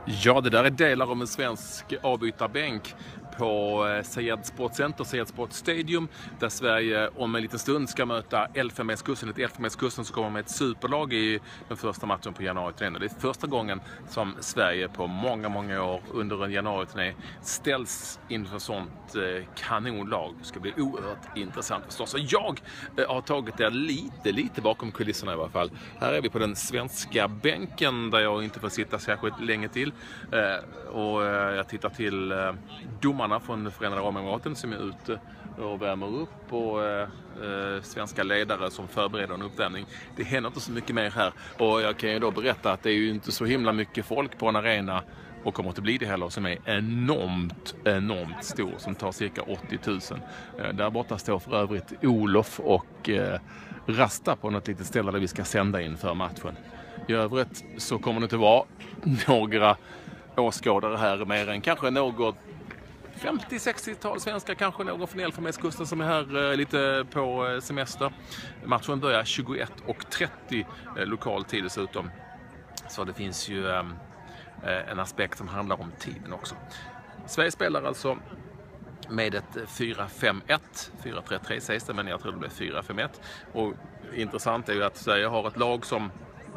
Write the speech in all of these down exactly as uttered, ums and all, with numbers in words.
Ja, det där är delar av en svensk avbytarbänk på Sayed Sportcenter, Sayed Sport Stadium, där Sverige om en liten stund ska möta Elfenbenskusten. Ett Elfenbenskusten som kommer med ett superlag i den första matchen på januari-turné. Det är första gången som Sverige på många, många år under en januari-turné ställs inför sånt eh, kanonlag. Det ska bli oerhört intressant förstås. Så jag eh, har tagit det lite, lite bakom kulisserna i alla fall. Här är vi på den svenska bänken där jag inte får sitta särskilt länge till. Eh, och eh, jag tittar till eh, domarna från Förenade Arabemiraten som är ute och värmer upp och eh, svenska ledare som förbereder en uppvärmning. Det händer inte så mycket mer här och jag kan ju då berätta att det är ju inte så himla mycket folk på en arena och kommer att bli det heller som är enormt, enormt stor som tar cirka åttio tusen. Eh, där borta står för övrigt Olof och eh, Rasta på något litet ställe där vi ska sända inför matchen. I övrigt så kommer det inte vara några åskådare här mer än kanske något femtio sextio-tal svenskar, kanske någon från Elfenbenskusten som är här eh, lite på eh, semester. Matchen börjar tjugoett och trettio eh, lokal tid dessutom. Så det finns ju eh, en aspekt som handlar om tiden också. Sverige spelar alltså med ett fyra fem ett. fyra tre tre sägs det, men jag tror det blir fyra fem ett. Och intressant är ju att Sverige har ett lag som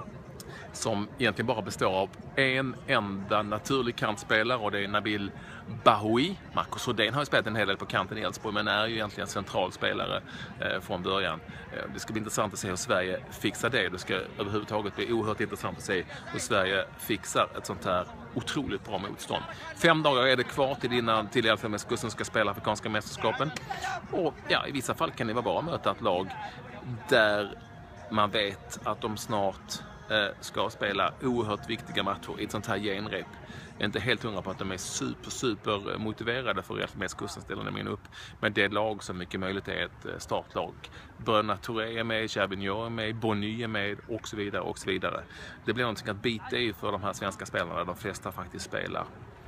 som egentligen bara består av en enda naturlig kantspelare och det är Nabil Bahoui. Marcus Rodén har ju spelat en hel del på kanten i Elfsborg men är ju egentligen centralspelare eh, från början. Eh, det ska bli intressant att se hur Sverige fixar det. Det ska överhuvudtaget bli oerhört intressant att se hur Sverige fixar ett sånt här otroligt bra motstånd. Fem dagar är det kvar till innan till Elfenbenskusten ska spela afrikanska mästerskapen. Och ja, i vissa fall kan det vara bra att möta ett lag där man vet att de snart ska spela oerhört viktiga matcher i ett sånt här genrep. Jag är inte helt hundra på att de är super, super motiverade för Elfenbenskusten ställer nämligen upp. Men det lag som mycket möjligt är ett startlag. Bröderna Touré är med, Chabignon är med, Bonny är med och så vidare och så vidare. Det blir någonting att bita i för de här svenska spelarna. De flesta faktiskt spelar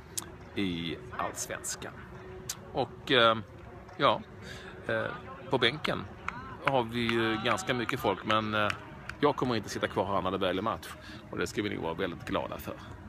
i allsvenskan. Och ja, på bänken har vi ju ganska mycket folk men jag kommer inte sitta kvar här när det väl är match och det ska vi nog vara väldigt glada för.